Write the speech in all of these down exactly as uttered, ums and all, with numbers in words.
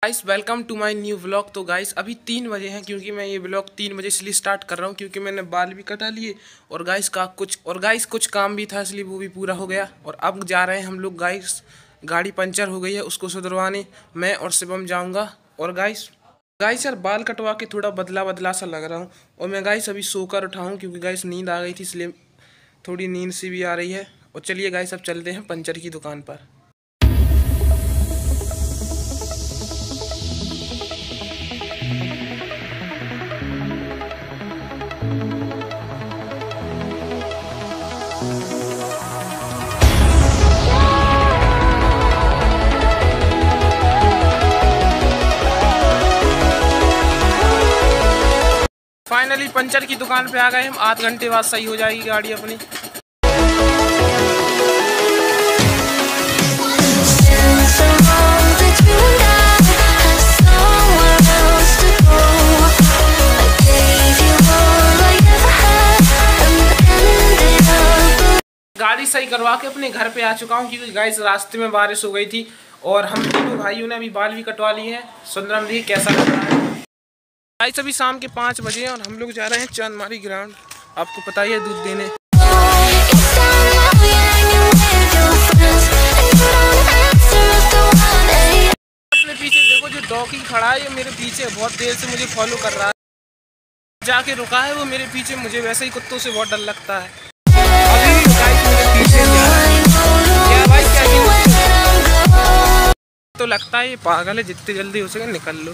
Guys welcome to my new vlog. तो guys अभी तीन बजे हैं, क्योंकि मैं ये व्लॉग तीन बजे इसलिए स्टार्ट कर रहा हूँ क्योंकि मैंने बाल भी कटा लिए और गाइस का कुछ और गाइस कुछ काम भी था, इसलिए वो भी पूरा हो गया। और अब जा रहे हैं हम लोग गाइस, गाड़ी पंचर हो गई है उसको सुधरवाने। मैं और शिवम जाऊँगा। और गाइस गाइस यार बाल कटवा के थोड़ा बदला बदला सा लग रहा हूँ। और मैं गाइस अभी सोकर उठा हूँ क्योंकि गाइस नींद आ गई थी, इसलिए थोड़ी नींद सी भी आ रही है। और चलिए गाइस अब चलते हैं पंचर की दुकान पर। फाइनली पंचर की दुकान पे आ गए हम। आध घंटे बाद सही हो जाएगी गाड़ी अपनी। गाड़ी सही करवा के अपने घर पे आ चुका हूँ क्योंकि गाइस रास्ते में बारिश हो गई थी। और हम तीनों भाइयों ने अभी बाल भी कटवा लिए हैं। सुंदरम भी कैसा लग रहा है? गाइस अभी शाम के पाँच बजे हैं और हम लोग जा रहे हैं चांदमारी ग्राउंड, आपको पता ही है, दूध देने। अपने पीछे देखो जो डॉगी खड़ा है, ये मेरे पीछे बहुत देर से मुझे फॉलो कर रहा है। जाके रुका है वो मेरे पीछे, मुझे वैसे ही कुत्तों से बहुत डर लगता है। अभी भी गाइस मेरे पीछे क्या भाई क्या तो लगता है ये पागल है, जितनी जल्दी हो सके निकल लो।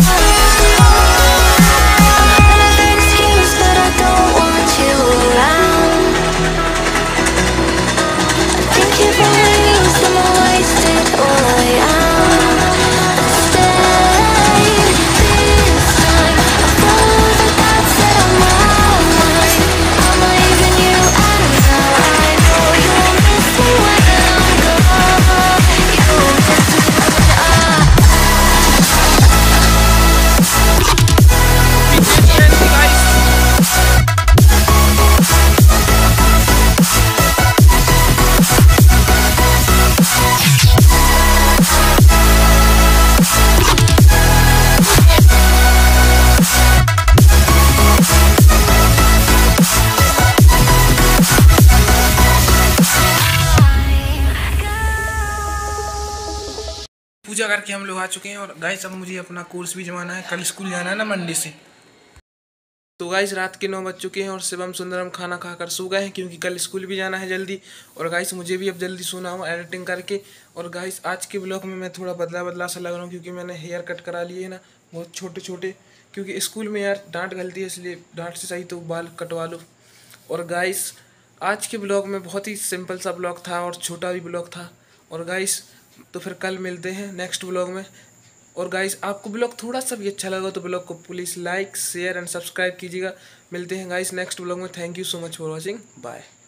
पूजा करके हम लोग आ चुके हैं और गाइस अब मुझे अपना कोर्स भी जमाना है, कल स्कूल जाना है ना मंडे से। तो गाइस रात के नौ बज चुके हैं और शिवम सुंदरम खाना खाकर सो गए हैं क्योंकि कल स्कूल भी जाना है जल्दी। और गाइस मुझे भी अब जल्दी सोना हो एडिटिंग करके। और गाइस आज के ब्लॉग में मैं थोड़ा बदला बदला सा लग रहा हूँ क्योंकि मैंने हेयर कट करा लिए है ना, बहुत छोटे छोटे, क्योंकि स्कूल में यार डांट गलती है, इसलिए डांट से सही तो बाल कटवा लो। और गाइस आज के ब्लॉग में बहुत ही सिंपल सा ब्लॉग था और छोटा भी ब्लॉग था। और गाइस तो फिर कल मिलते हैं नेक्स्ट ब्लॉग में। और गाइस आपको ब्लॉग थोड़ा सा भी अच्छा लगा तो ब्लॉग को please like share and subscribe कीजिएगा। मिलते हैं गाइस नेक्स्ट ब्लॉग में। Thank you so much for watching, bye.